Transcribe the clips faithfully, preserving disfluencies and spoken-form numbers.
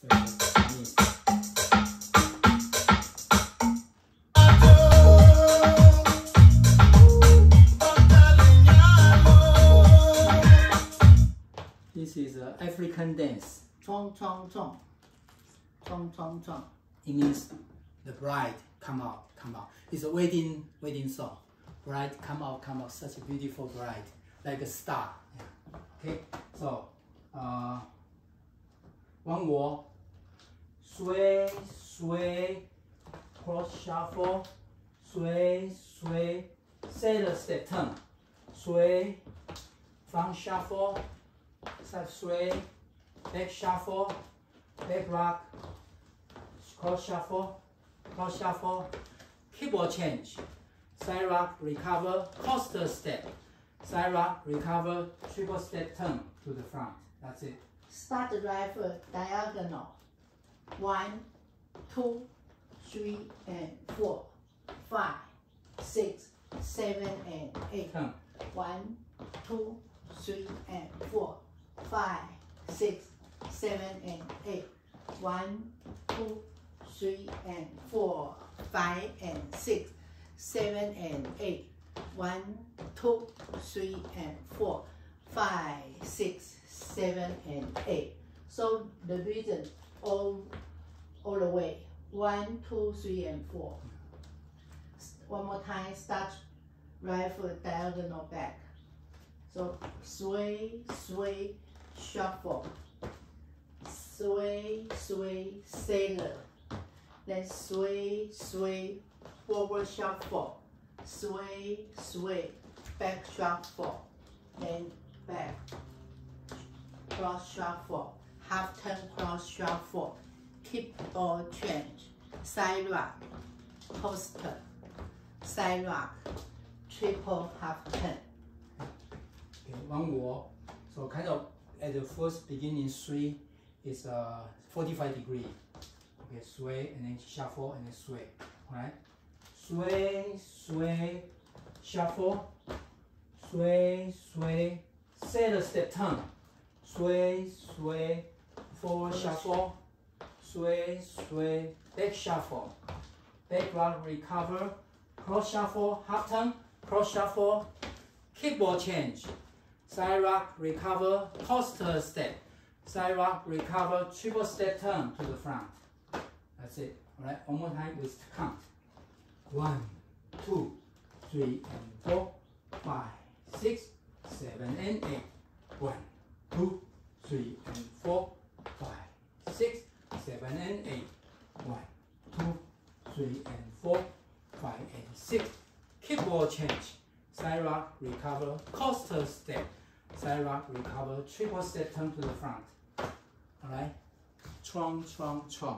This is an African dance. Tsoang Tsoang Tsoang. Tsoang Tsoang Tsoang. It means the bride come out, come out. It's a wedding wedding song. Bride come out, come out. Such a beautiful bride, like a star. Yeah. Okay, so uh, one more. Sway, sway, cross shuffle. Sway, sway. Say the step turn. Sway, front shuffle. Side sway, back shuffle, back rock, cross shuffle, cross shuffle, keyboard change, side rock, recover, coaster step, side rock, recover, triple step turn to the front. That's it. Start the rifle diagonal. One, two, three, and four, five, six, seven, and eight. Turn. One, two, three, and four. Five, six, seven, and eight. One, two, three, and four. Five and six, seven and eight. One, two, three, and four. Five, six, seven, and eight. So the rhythm all, all the way. One, two, three, and four. One more time. Start rifle diagonal back. So sway, sway, shuffle, sway, sway, sailor, then sway, sway, forward shuffle, sway, sway, back shuffle, then back, cross shuffle, half turn cross shuffle, keep ball change, side rock, coaster, side rock, triple half turn. Okay, one more. So kind of at the first beginning three is uh, forty-five degree. Okay, sway and then shuffle and then sway. Alright? Sway, sway, shuffle, sway, sway, say the step turn. Sway, sway, forward shuffle, sway, sway, back shuffle, back rock recover, cross shuffle, half turn, cross shuffle, keyboard change. Side rock, recover, coaster step. Side rock, recover, triple step turn to the front. That's it. Alright, one more time with count. One, two, three, and four, five, six, seven, and eight. One, two, three, and four, five, six, seven, and eight. One, two, three, and four, five, and six. Keyboard change. Side rock, recover, coaster step. Side rock, recover, triple step turn to the front. Alright? Tsoang, tsoang, tsoang.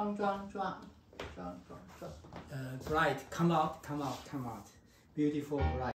Tsoang Tsoang Tsoang. Tsoang Tsoang Tsoang. Uh, bright, come out, come out, come out. Beautiful, bright.